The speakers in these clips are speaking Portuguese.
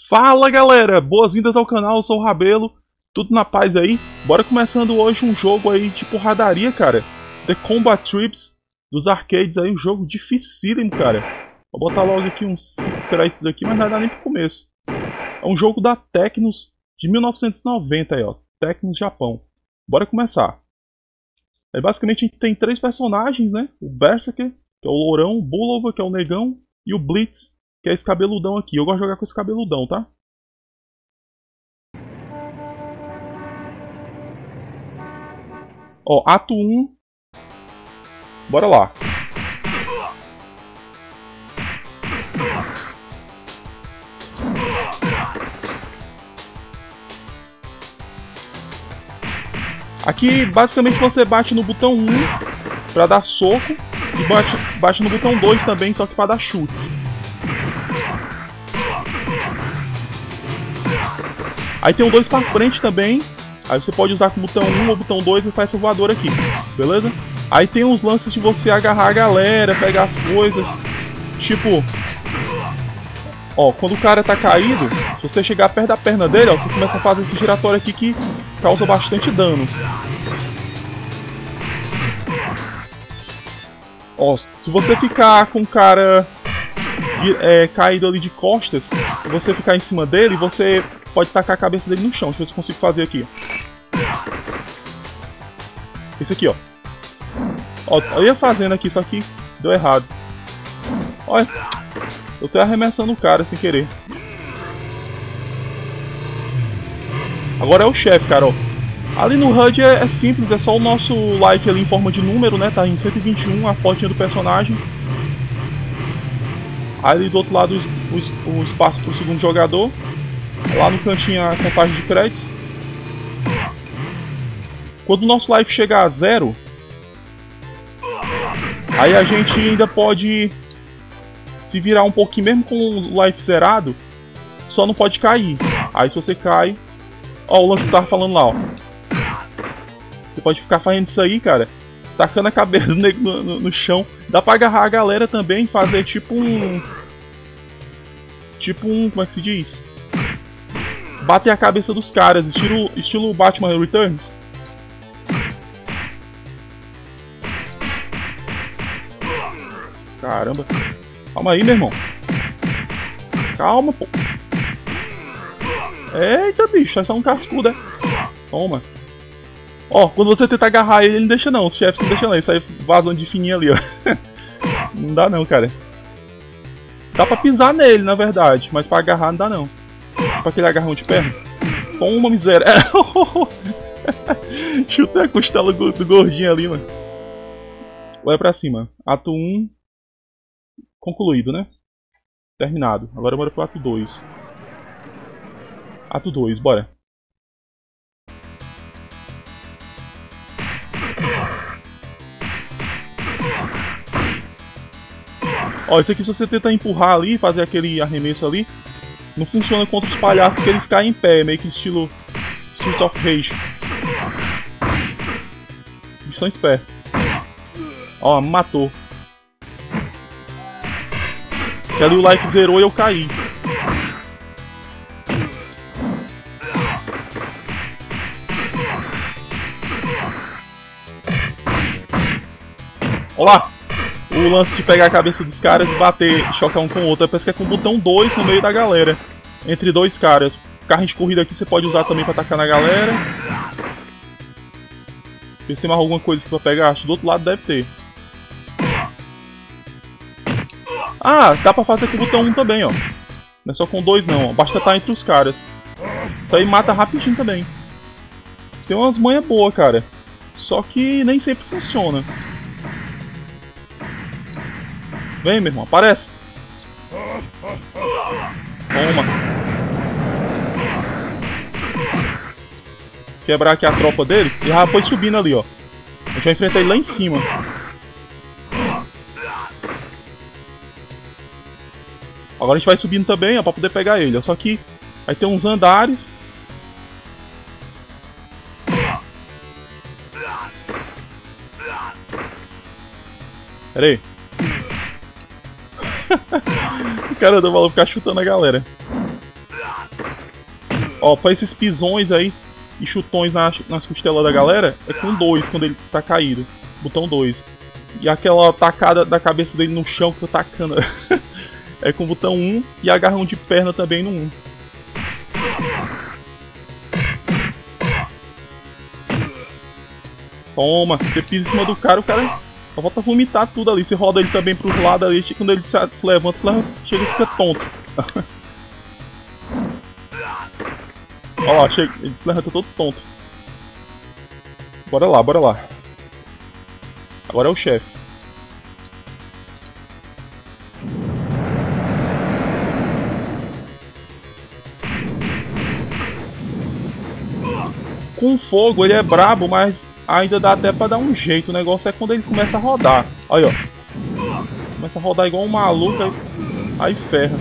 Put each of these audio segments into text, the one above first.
Fala galera, boas-vindas ao canal, eu sou o Rabelo, tudo na paz aí? Bora começando hoje um jogo aí de porradaria, cara. The Combat Tribes dos arcades aí, um jogo dificílimo, cara. Vou botar logo aqui uns 5 créditos aqui, mas não vai dar nem pro começo. É um jogo da Tecnos de 1990 aí, ó. Tecnos Japão. Bora começar. Aí basicamente a gente tem 3 personagens, né? O Berserker, que é o lourão, o Bulova, que é o negão, e o Blitz, que é esse cabeludão aqui. Eu gosto de jogar com esse cabeludão, tá? Ó, ato 1. Bora lá. Aqui, basicamente, você bate no botão 1 pra dar soco e bate no botão 2 também, só que pra dar chutes. Aí tem o 2 pra frente também. Aí você pode usar com o botão 1 ou o botão 2 e faz essa voadora aqui, beleza? Aí tem os lances de você agarrar a galera, pegar as coisas. Tipo, ó, quando o cara tá caído, se você chegar perto da perna dele, ó, você começa a fazer esse giratório aqui que causa bastante dano. Ó, se você ficar com o cara caído ali de costas, se você ficar em cima dele, você pode tacar a cabeça dele no chão. Deixa eu ver se eu consigo fazer aqui. Esse aqui, ó. Ó, eu ia fazendo aqui, só que deu errado. Olha, eu tô arremessando o cara sem querer. Agora é o chefe, cara, ó. Ali no HUD é simples, é só o nosso life ali em forma de número, né? Tá em 121, a fotinha do personagem. Aí do outro lado o espaço pro segundo jogador. Lá no cantinho a contagem de créditos. Quando o nosso life chegar a 0, aí a gente ainda pode se virar um pouquinho, mesmo com o life zerado, só não pode cair. Aí se você cai, ó, o lance que eu tava falando lá, ó. Você pode ficar fazendo isso aí, cara, tacando a cabeça do nego no chão. Dá pra agarrar a galera também, fazer tipo um, como é que se diz? Bater a cabeça dos caras, estilo Batman Returns. Caramba. Calma aí, meu irmão. Calma, pô. Eita, bicho, é só um cascudo, é? Toma. Ó, quando você tenta agarrar ele, ele não deixa não. Os chefes não deixam não. Ele sai vazando de fininho ali, ó. Não dá não, cara. Dá pra pisar nele, na verdade. Mas pra agarrar não dá não. Pra aquele agarrão de perna. Toma, miséria. Chutei a costela do gordinho ali, mano. Olha pra cima. Ato 1. Concluído, né? Terminado. Agora bora pro ato 2. Ato 2, bora. Ó, isso aqui se você tentar empurrar ali, fazer aquele arremesso ali, não funciona contra os palhaços que eles caem em pé, meio que estilo Streets of Rage. Eles são espertos. Ó, me matou. Que ali o life zerou e eu caí. Olha lá! O lance de pegar a cabeça dos caras e bater, chocar um com o outro. Parece que é com o botão 2 no meio da galera. Entre dois caras. Carro de corrida aqui você pode usar também pra atacar na galera. Ver se tem mais alguma coisa aqui pra pegar. Acho que do outro lado deve ter. Ah, dá pra fazer com o botão 1 também, ó. Não é só com 2 não, ó. Basta estar entre os caras. Isso aí mata rapidinho também. Tem umas manhas boas, cara. Só que nem sempre funciona. Vem, meu irmão, aparece. Toma. Quebrar aqui a tropa dele. E já foi subindo ali, ó. A gente vai enfrentar ele lá em cima. Agora a gente vai subindo também, ó, pra poder pegar ele. Ó. Só que vai ter uns andares. Pera aí. O cara do maluco ficar chutando a galera. Ó, pra esses pisões aí e chutões nas costelas da galera, é com 2 quando ele tá caído. Botão 2. E aquela tacada da cabeça dele no chão que eu tô tacando é com o botão 1 e agarrão de perna também no 1. Toma, você pisa em cima do cara, o cara só volta a vomitar tudo ali. Você roda ele também pros lados ali, quando ele se levanta, chega e fica tonto. Olha lá, chega, ele se levanta todo tonto. Bora lá, bora lá. Agora é o chefe. Com fogo ele é brabo, mas ainda dá até pra dar um jeito. O negócio é quando ele começa a rodar. Olha, ó. Começa a rodar igual um maluco, aí ferra.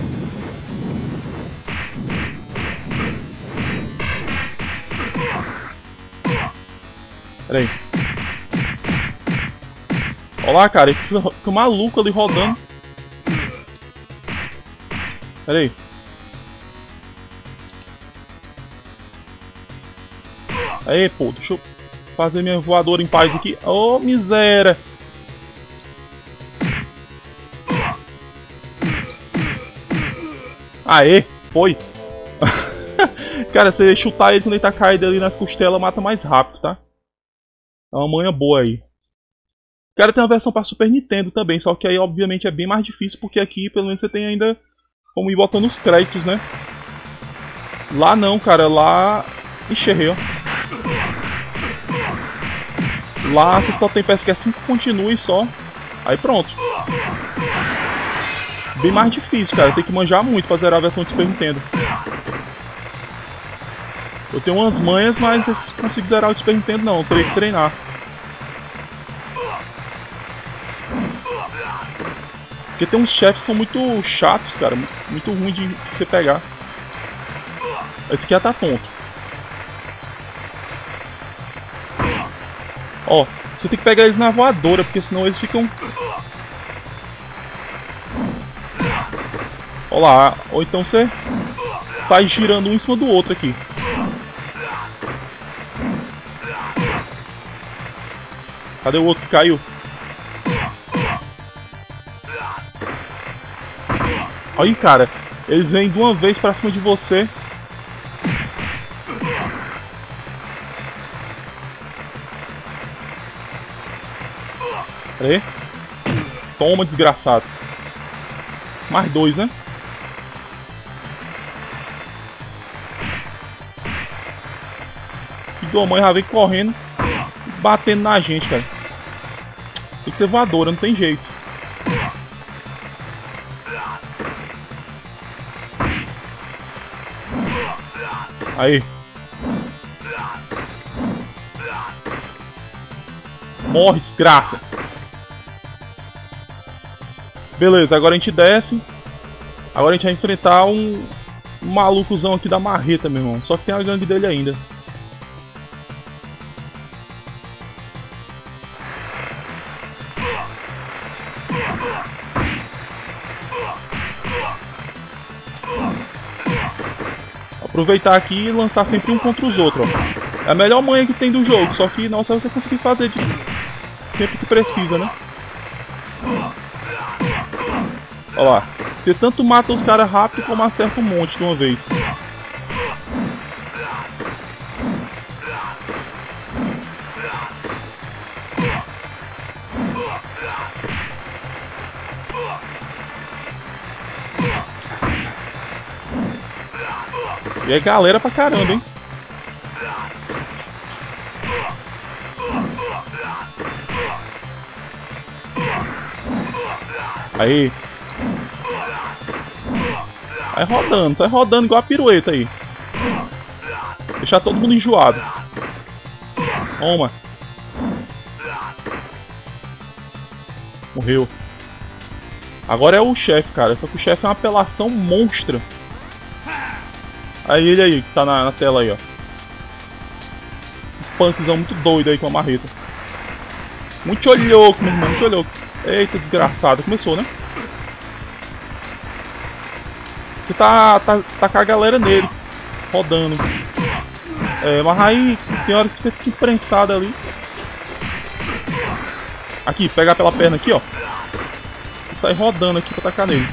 Pera aí. Olha lá, cara, ele fica maluco ali rodando. Pera aí. Aí, pô, deixa eu fazer minha voadora em paz aqui. Ô, miséria! Aê, foi! Cara, você chutar ele quando ele tá caído ali nas costelas, mata mais rápido, tá? É uma manha boa aí. Cara, tem uma versão pra Super Nintendo também, só que aí obviamente é bem mais difícil, porque aqui pelo menos você tem ainda como ir botando os créditos, né? Lá não, cara, lá... Ixi, errei, ó. Lá você só tem peça que é 5 continue só. Aí pronto. Bem mais difícil, cara. Tem que manjar muito pra zerar a versão de Super Nintendo. Eu tenho umas manhas, mas eu não consigo zerar o Super Nintendo não. Eu teria que treinar. Porque tem uns chefes que são muito chatos, cara. Muito ruim de você pegar. Esse aqui já tá tonto. Ó, você tem que pegar eles na voadora, porque senão eles ficam... Ó lá, ou então você sai girando um em cima do outro aqui. Cadê o outro que caiu? Aí, cara, eles vêm de uma vez pra cima de você. Pera aí. Toma, desgraçado. Mais 2, né? Filho da mãe já vem correndo, batendo na gente, cara. Tem que ser voadora, não tem jeito. Aí. Morre, desgraça. Beleza, agora a gente desce. Agora a gente vai enfrentar um malucozão aqui da marreta, meu irmão. Só que tem a gangue dele ainda. Aproveitar aqui e lançar sempre um contra os outros, ó. É a melhor manha que tem do jogo, só que não só você conseguir fazer de sempre que precisa, né? Olha lá. Você tanto mata os caras rápido como acerta um monte de uma vez. E é galera pra caramba, hein? Aí. Sai rodando igual a pirueta aí. Deixar todo mundo enjoado. Toma. Morreu. Agora é o chefe, cara. Só que o chefe é uma apelação monstra. Aí ele aí, que tá na tela aí, ó. Um punkzão muito doido aí com a marreta. Muito olhoco, meu irmão, muito olhoco. Eita, desgraçado. Começou, né? Você tá com a galera nele. rodando. Mas aí tem horas que você fica imprensado ali. Aqui, pegar pela perna aqui, ó. E sai rodando aqui pra tacar nele.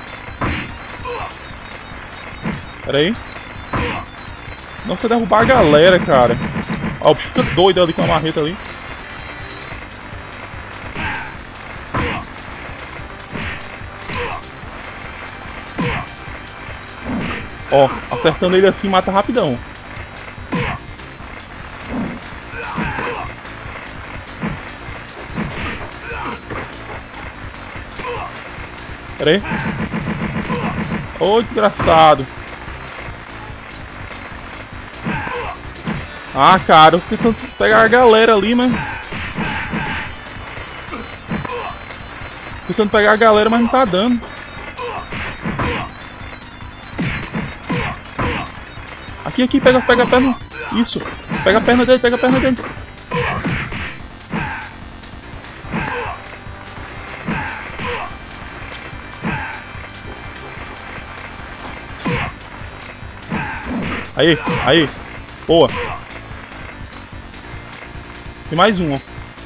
Pera aí. Não, você derrubar a galera, cara. Ó, o bicho fica doido ali com a marreta ali. Ó, acertando ele assim mata rapidão. Pera aí. Ô, desgraçado. Ah, cara, eu fiquei tentando pegar a galera ali, mas... Tentando pegar a galera, mas não tá dando. Aqui, pega a perna. Isso. Pega a perna dele, pega a perna dele. Aí. Boa. Tem mais um,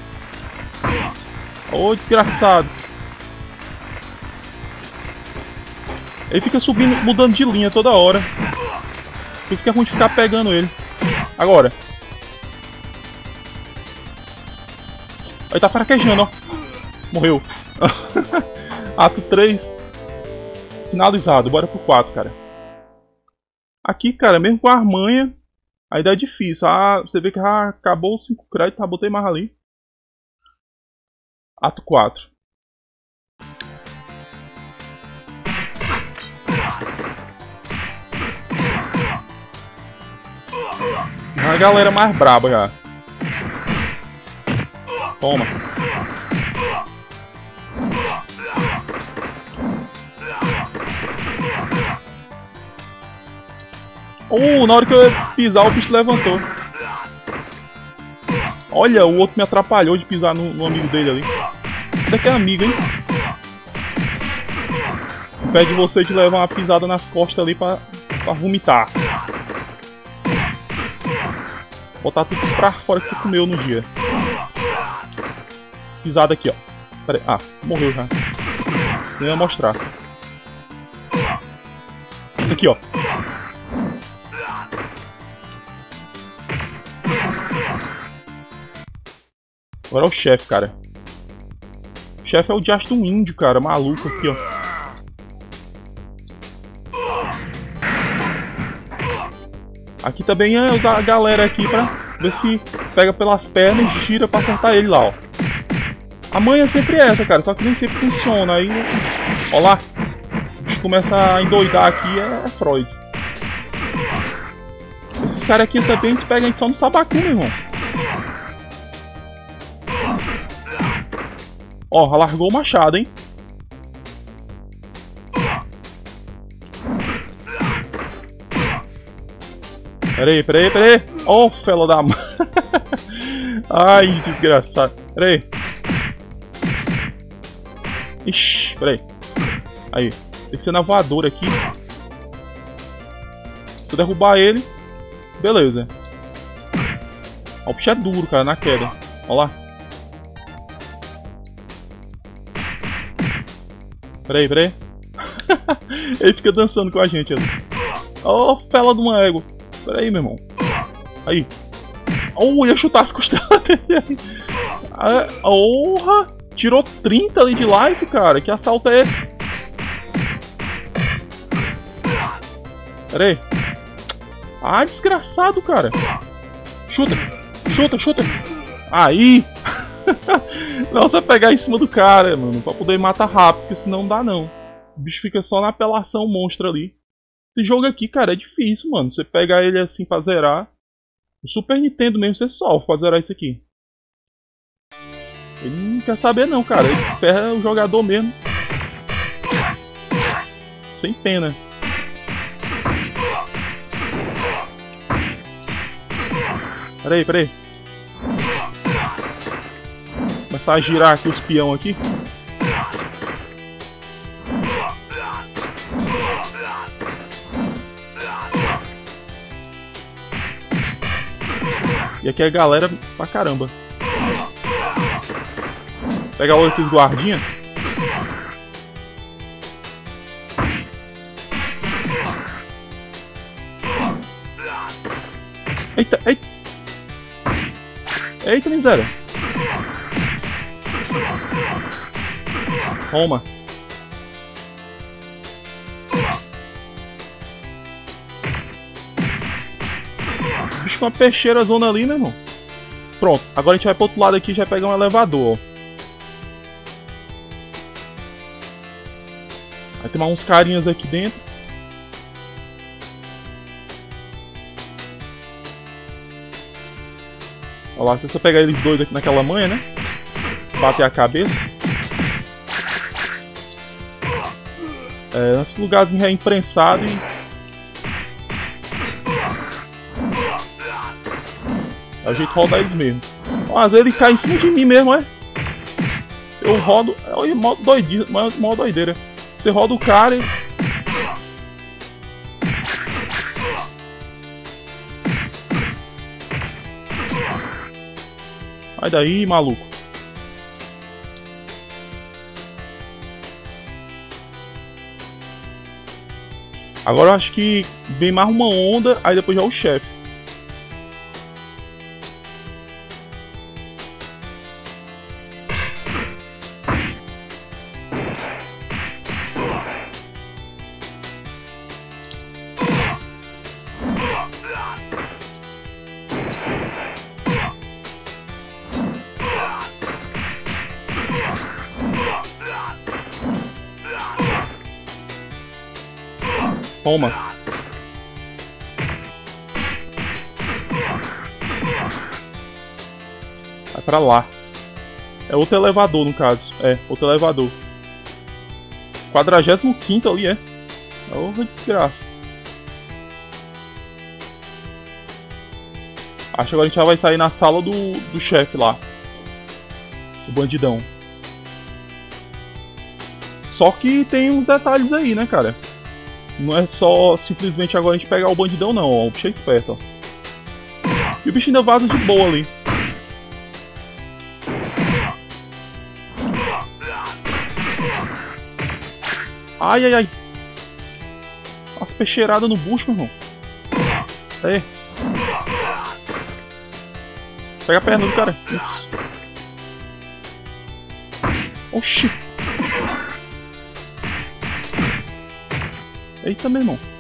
ó. Ô, desgraçado. Ele fica subindo, mudando de linha toda hora. Por isso que é ruim de ficar pegando ele. Agora. Ele tá fraquejando, ó. Morreu. Ato 3. Finalizado. Bora pro 4, cara. Aqui, cara, mesmo com a armanha, ainda é difícil. Ah, você vê que já acabou os 5 créditos, botei mais ali. Ato 4. A galera mais braba já. Toma. Na hora que eu ia pisar, o bicho levantou. Olha, o outro me atrapalhou de pisar no amigo dele ali. Isso aqui é amigo, hein? Impede você de levar uma pisada nas costas ali pra vomitar. Botar tudo pra fora que você comeu no dia. Pisada aqui, ó. Pera aí. Ah, morreu já. Nem ia mostrar. Aqui, ó. Agora é o chefe, cara. O chefe é o diacho de um índio, cara. Maluco aqui, ó. Aqui também é usar a galera aqui pra ver se pega pelas pernas e gira pra acertar ele lá, ó. A manha é sempre essa, cara. Só que nem sempre funciona. Aí, ó lá. O bicho começa a endoidar aqui. É Freud. Esses caras aqui também a gente pega a gente só no sabacu, meu irmão. Ó, largou o machado, hein? Pera aí. Ó, fela da mãe. Ai, desgraçado. Pera aí. Ixi, pera aí. Aí, tem que ser na voadora aqui. Se eu derrubar ele, beleza. Ó, o bicho é duro, cara, na queda. Ó lá. Pera aí. Ele fica dançando com a gente ali. Ó, fela de uma égua. Pera aí, meu irmão. Aí. Ia chutar as costelas dele. Porra! Tirou 30 ali de life, cara. Que assalto é esse? Pera aí. Ah, desgraçado, cara. Chuta. Aí. Não, você pegar em cima do cara, mano. Pra poder matar rápido, porque senão não dá não. O bicho fica só na apelação monstro ali. Esse jogo aqui, cara, é difícil, mano. Você pegar ele assim pra zerar. O Super Nintendo mesmo você sofre pra zerar isso aqui. Ele não quer saber não, cara. Ele ferra o jogador mesmo. Sem pena. Pera aí. Começar a girar aqui os peão aqui. E aqui é galera pra caramba. Pegar logo esses guardinhas. Eita, eita. Eita, miséria. Toma. Bicho com uma peixeira zona ali, né, irmão? Pronto, agora a gente vai pro outro lado aqui e já vai pegar um elevador, ó. Vai ter mais uns carinhas aqui dentro. Olha lá, se eu pegar eles dois aqui naquela manha, né? Bater a cabeça. É, nesse lugarzinho é imprensado e... é o jeito de rodar eles mesmo. Ó, às vezes ele cai em cima de mim mesmo, é? Eu rodo... é mó doideira. Você roda o cara e... sai daí, maluco. Agora eu acho que vem mais uma onda, aí depois já é o chefe. Toma. Vai pra lá. É outro elevador, no caso. É, outro elevador. 45º ali, é. Oh, desgraça. Acho que agora a gente já vai sair na sala do chefe lá. O bandidão. Só que tem uns detalhes aí, né, cara? Não é só simplesmente agora a gente pegar o bandidão, não, ó. O bicho é esperto, ó. E o bicho ainda vaza de boa ali. Ai, ai, ai. As peixeiradas no bucho, meu irmão. Aí. Pega a perna do cara. Isso. Oxi. Eita, meu irmão.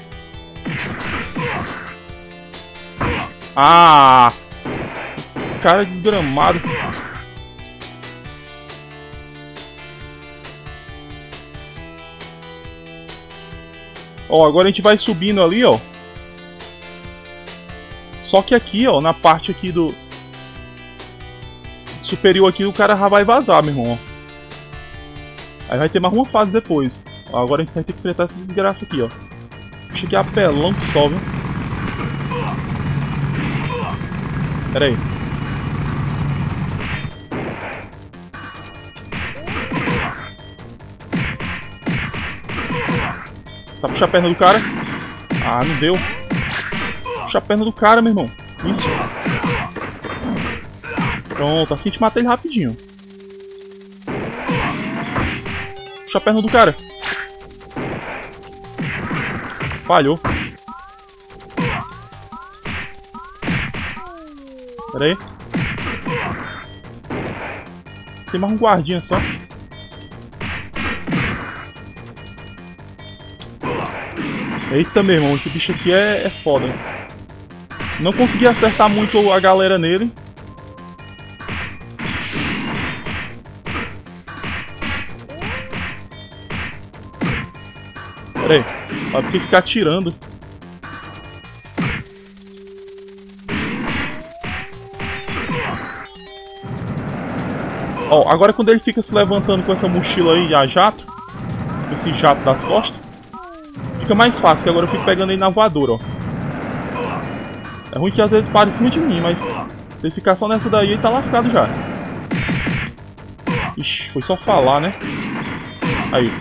Ah! Cara desgramado. Ó, agora a gente vai subindo ali, ó. Só que aqui, ó, na parte aqui do superior aqui, o cara já vai vazar, meu irmão. Aí vai ter mais uma fase depois. Ó, agora a gente vai ter que enfrentar essa desgraça aqui, ó. Deixa aqui apelão que só, viu? Pera aí. Tá, puxa a perna do cara. Ah, não deu. Puxa a perna do cara, meu irmão. Isso. Pronto, assim te matei ele rapidinho. Puxa a perna do cara. Falhou. Pera aí. Tem mais um guardinha só. Eita, meu irmão, esse bicho aqui é foda. Não consegui acertar muito a galera nele. Pera aí, vai ter que ficar atirando. Ó, agora quando ele fica se levantando com essa mochila aí a jato, com esse jato das costas, fica mais fácil, que agora eu fico pegando ele na voadora, ó. É ruim que às vezes para em cima de mim, mas se ele ficar só nessa daí, ele tá lascado já. Ixi, foi só falar, né? Aí.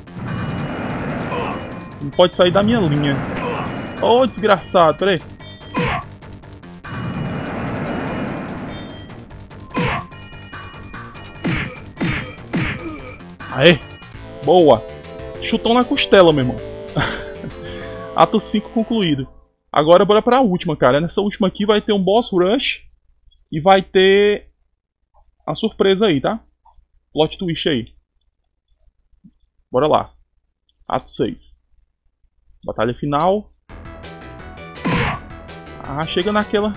Não pode sair da minha linha. Ô, desgraçado, pera aí. Aê! Boa! Chutão na costela, meu irmão. Ato 5 concluído. Agora bora pra última, cara. Nessa última aqui vai ter um boss rush. E vai ter a surpresa aí, tá? Plot twist aí. Bora lá. Ato 6. Batalha final. Ah, chega naquela...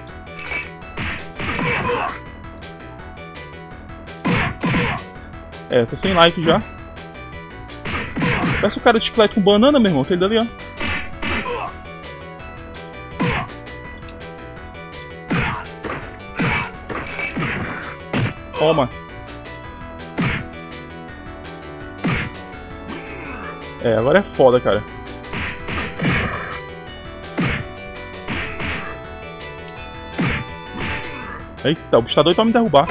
É, tô sem like já. Parece o cara de chiclete com banana, meu irmão. Aquele dali, ó. Toma. É, agora é foda, cara. Eita, o bicho tá doido pra me derrubar.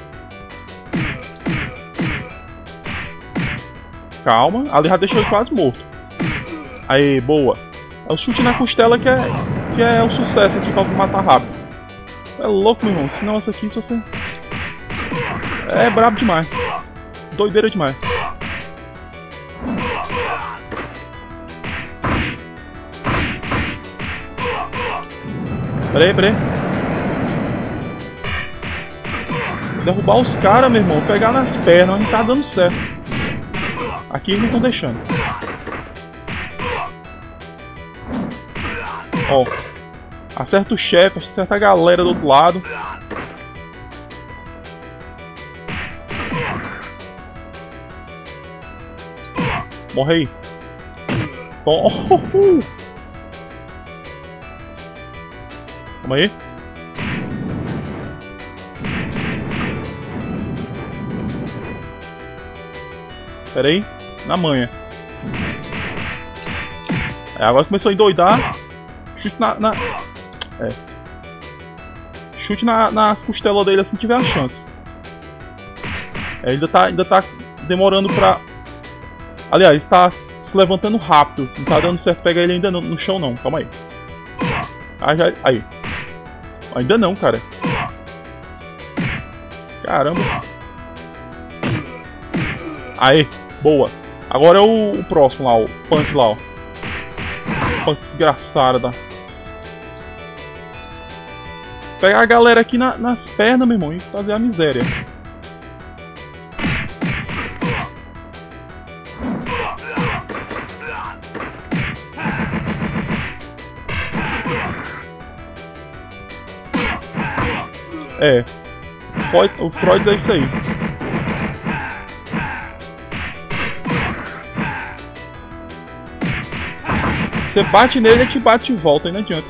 Calma, ali já deixou ele quase morto. Aí, boa. É o chute na costela que é o sucesso aqui pra matar rápido. É louco, meu irmão. Senão essa aqui, se você... É brabo demais. Doideira demais. Peraí, peraí. Derrubar os caras, meu irmão. Pegar nas pernas. Não tá dando certo. Aqui eles não estão deixando. Ó. Acerta o chefe. Acerta a galera do outro lado. Morre aí. Oh. Calma aí. Pera aí. Na manha. É, agora começou a endoidar. Chute na... É. Chute nas costelas dele assim que tiver a chance. É, ainda tá demorando pra... Aliás, tá se levantando rápido. Não tá dando certo pegar ele ainda no chão não. Calma aí. Ah, já... Aí. Ainda não, cara. Caramba. Aê. Boa. Agora é o próximo lá, o Punk lá, ó. Punk desgraçado, tá? Pegar a galera aqui nas pernas, meu irmão, e fazer a miséria. É. O Freud é isso aí. Você bate nele, ele te bate de volta, aí não adianta.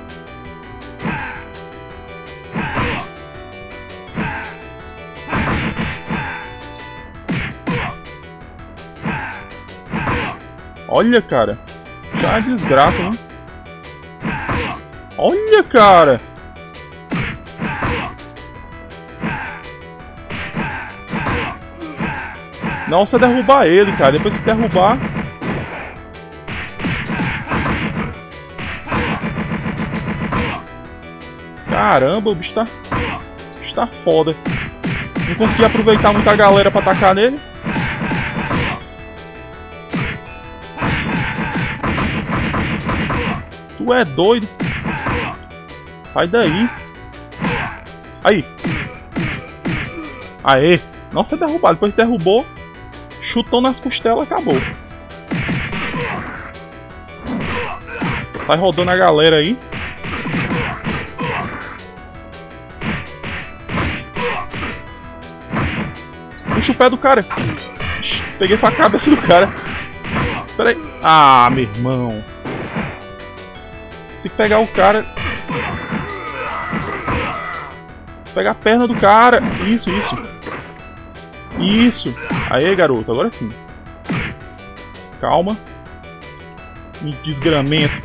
Olha, cara. Já é desgraça, né? Olha, cara. Não, você derrubar ele, cara. Depois que derrubar... Caramba, o bicho tá foda. Não consegui aproveitar muita galera pra atacar nele. Tu é doido. Sai daí. Aí. Aê. Nossa, é derrubado. Depois derrubou. Chutou nas costelas, acabou. Sai rodando a galera aí. Puxa o pé do cara. Peguei pra cabeça do cara. Pera aí. Ah, meu irmão. Tem que pegar o cara. Pegar a perna do cara. Isso. Isso. Aê, garoto. Agora sim. Calma. Me desgramento.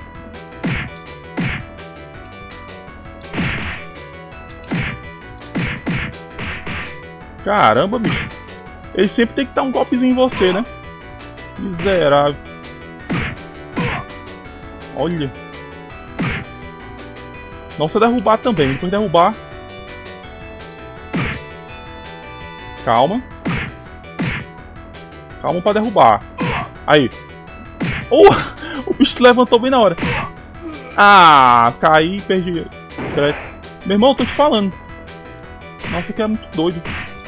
Caramba, bicho. Ele sempre tem que dar um golpezinho em você, né? Miserável. Olha. Nossa, derrubar também. Depois derrubar. Calma. Calma pra derrubar. Aí. O bicho se levantou bem na hora. Ah, caí e perdi. Meu irmão, eu tô te falando. Nossa, que é muito doido.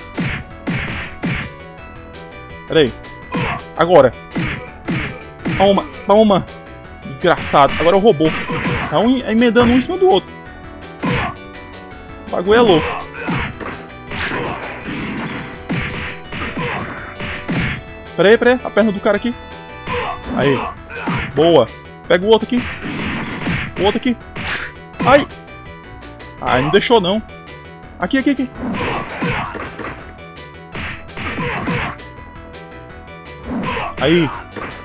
Pera aí. Agora. Toma, toma. Desgraçado. Agora é o robô. Tá emendando um em cima do outro. O bagulho é louco. Pera aí, a perna do cara aqui. Aí. Boa. Pega o outro aqui. O outro aqui. Ai. Ai, não deixou não. Aqui. Aí.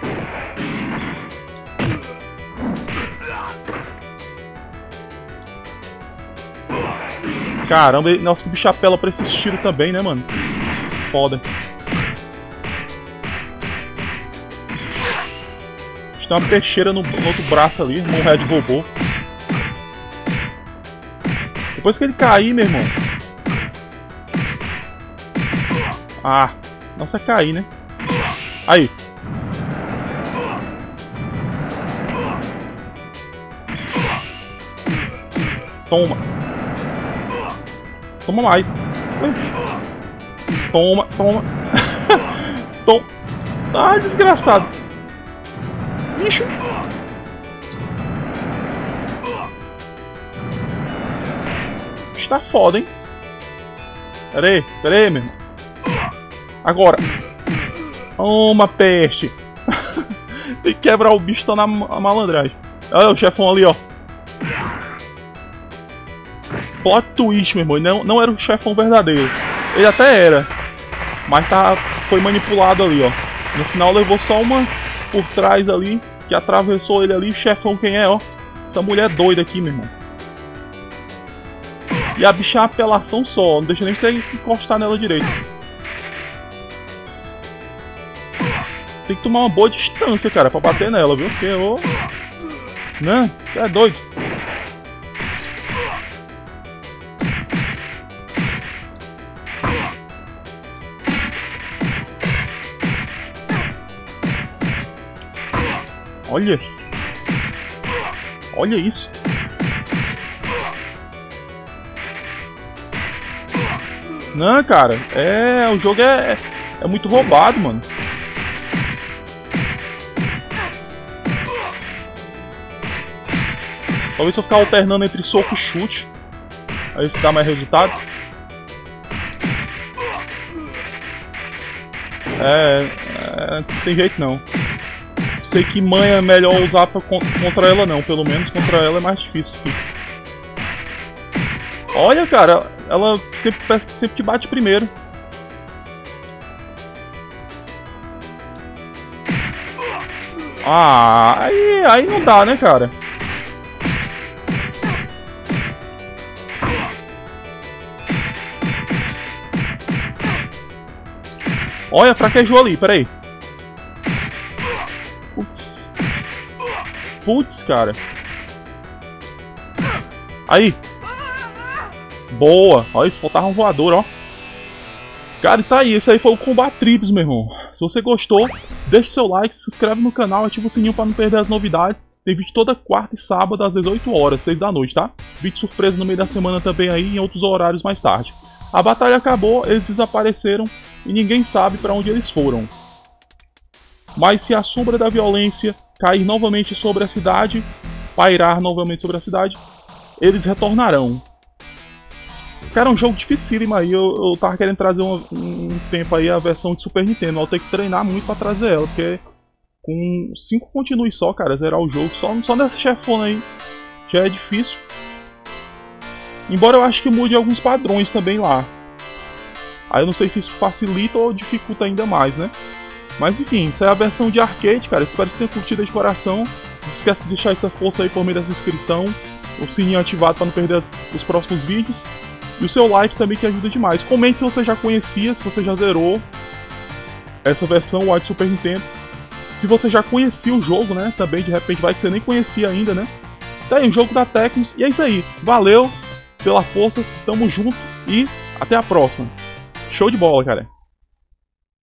Caramba, nossa, que bicho apela pra esse tiro também, né, mano? Foda. Tem uma peixeira no outro braço ali, irmão Red robô. Depois que ele cair, meu irmão. Ah, nossa, cair, né? Aí. Toma. Toma mais. Toma. Toma. Ah, desgraçado. Bicho. Está foda, hein? Pera aí, meu irmão. Agora. Toma, peste. Tem que quebrar o bicho, tá na malandragem. Olha o chefão ali, ó. Plot twist, meu irmão. Não era o chefão verdadeiro. Ele até era. Mas foi manipulado ali, ó. No final levou só uma por trás ali. Que atravessou ele ali. O chefão quem é, ó. Essa mulher doida aqui, meu irmão. E a bicha é uma apelação só. Não deixa nem você encostar nela direito. Tem que tomar uma boa distância, cara, pra bater nela, viu? Porque, ô... Né? Você é doido. Olha. Olha isso. Não, cara. O jogo é muito roubado, mano. Talvez se eu ficar alternando entre soco e chute, aí isso dá mais resultado. Não tem jeito não. Sei que manha é melhor usar contra ela não, pelo menos contra ela é mais difícil. Olha, cara, ela sempre te bate primeiro. Ah, aí não dá, né, cara? Olha, fraquejou ali, peraí. Putz, cara. Aí. Boa. Olha, isso faltava um voador, ó. Cara, e tá aí. Esse aí foi o Combat Tribes, meu irmão. Se você gostou, deixe seu like, se inscreve no canal, ativa o sininho pra não perder as novidades. Tem vídeo toda quarta e sábado às 18 horas, 6 da noite, tá? Vídeo surpresa no meio da semana também aí, em outros horários mais tarde. A batalha acabou, eles desapareceram e ninguém sabe pra onde eles foram. Mas se a sombra da violência cair novamente sobre a cidade, pairar novamente sobre a cidade, eles retornarão. Cara, é um jogo dificílimo aí, eu tava querendo trazer um tempo aí a versão de Super Nintendo, eu tenho que treinar muito pra trazer ela, porque com 5 continues só, cara, zerar o jogo, só nessa chefona aí, já é difícil. Embora eu acho que mude alguns padrões também lá. Aí eu não sei se isso facilita ou dificulta ainda mais, né? Mas enfim, essa é a versão de arcade, cara. Espero que você tenha curtido de coração. Não esquece de deixar essa força aí por meio dessa inscrição. O sininho ativado para não perder os próximos vídeos. E o seu like também que ajuda demais. Comente se você já conhecia, se você já zerou essa versão White Super Nintendo. Se você já conhecia o jogo, né? Também de repente vai que você nem conhecia ainda, né? Tá aí, um jogo da Tecnos. E é isso aí. Valeu pela força, tamo junto e até a próxima. Show de bola, cara.